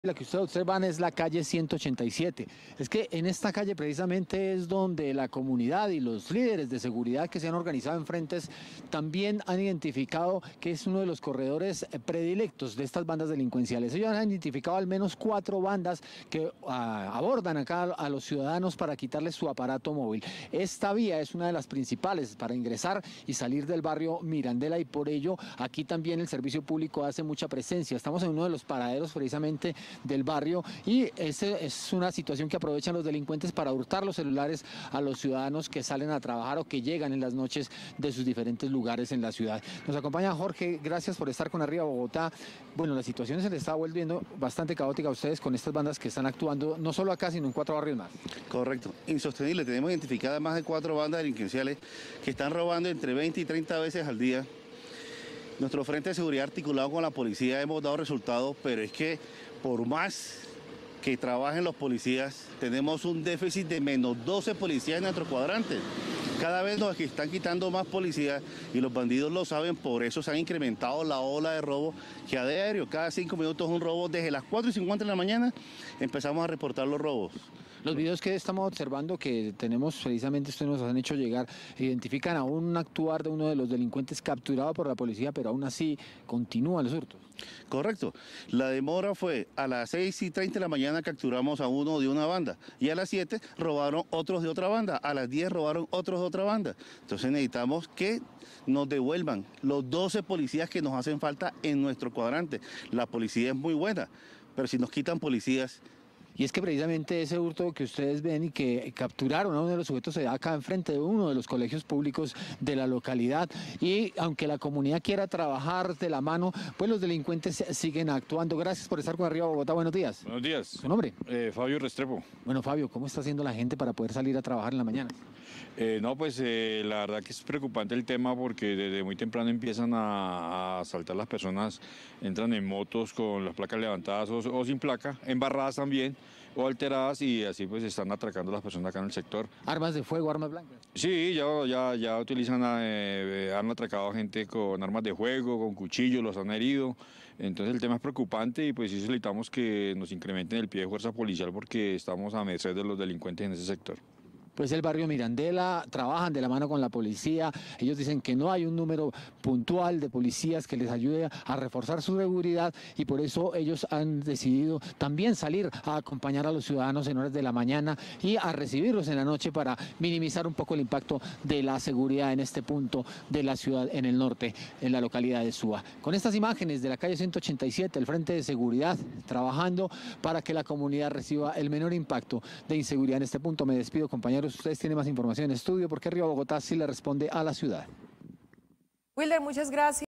La que ustedes observan es la calle 187. Es que en esta calle precisamente es donde la comunidad y los líderes de seguridad que se han organizado en frentes también han identificado que es uno de los corredores predilectos de estas bandas delincuenciales. Ellos han identificado al menos 4 bandas que abordan acá a los ciudadanos para quitarles su aparato móvil. Esta vía es una de las principales para ingresar y salir del barrio Mirandela, y por ello aquí también el servicio público hace mucha presencia. Estamos en uno de los paraderos precisamente del barrio, y es una situación que aprovechan los delincuentes para hurtar los celulares a los ciudadanos que salen a trabajar o que llegan en las noches de sus diferentes lugares en la ciudad. Nos acompaña Jorge, gracias por estar con Arriba Bogotá. Bueno, la situación se le está volviendo bastante caótica a ustedes con estas bandas que están actuando no solo acá, sino en 4 barrios más. Correcto, insostenible. Tenemos identificadas más de 4 bandas delincuenciales que están robando entre 20 y 30 veces al día. Nuestro frente de seguridad articulado con la policía hemos dado resultados, pero es que por más que trabajen los policías, tenemos un déficit de menos 12 policías en nuestro cuadrante. Cada vez nos están quitando más policías y los bandidos lo saben, por eso se han incrementado la ola de robo que a diario, cada 5 minutos un robo. Desde las 4:50 de la mañana empezamos a reportar los robos. Los videos que estamos observando, que tenemos precisamente, ustedes nos han hecho llegar, identifican a un actuar de uno de los delincuentes capturado por la policía, pero aún así continúan los hurtos. Correcto. La demora fue a las 6:30 de la mañana capturamos a uno de una banda, y a las 7 robaron otros de otra banda, a las 10 robaron otros de otra banda. Entonces necesitamos que nos devuelvan los 12 policías que nos hacen falta en nuestro cuadrante. La policía es muy buena, pero si nos quitan policías... Y es que precisamente ese hurto que ustedes ven y que capturaron a uno de los sujetos se da acá enfrente de uno de los colegios públicos de la localidad. Y aunque la comunidad quiera trabajar de la mano, pues los delincuentes siguen actuando. Gracias por estar con Arriba Bogotá. Buenos días. Buenos días. ¿Su nombre? Fabio Restrepo. Bueno, Fabio, ¿cómo está haciendo la gente para poder salir a trabajar en la mañana? No, pues la verdad que es preocupante el tema, porque desde muy temprano empiezan a asaltar las personas, entran en motos con las placas levantadas o sin placa, embarradas también, o alteradas, y así pues están atracando a las personas acá en el sector. ¿Armas de fuego, armas blancas? Sí, ya utilizan, han atracado a gente con armas de fuego, con cuchillos, los han herido. Entonces el tema es preocupante, y pues sí solicitamos que nos incrementen el pie de fuerza policial, porque estamos a merced de los delincuentes en ese sector. Pues el barrio Mirandela, trabajan de la mano con la policía. Ellos dicen que no hay un número puntual de policías que les ayude a reforzar su seguridad, y por eso ellos han decidido también salir a acompañar a los ciudadanos en horas de la mañana y a recibirlos en la noche para minimizar un poco el impacto de la seguridad en este punto de la ciudad, en el norte, en la localidad de Suba. Con estas imágenes de la calle 187, el Frente de Seguridad trabajando para que la comunidad reciba el menor impacto de inseguridad en este punto. Me despido, compañeros. Ustedes tienen más información en estudio, porque Arriba Bogotá sí le responde a la ciudad. Wilder, muchas gracias.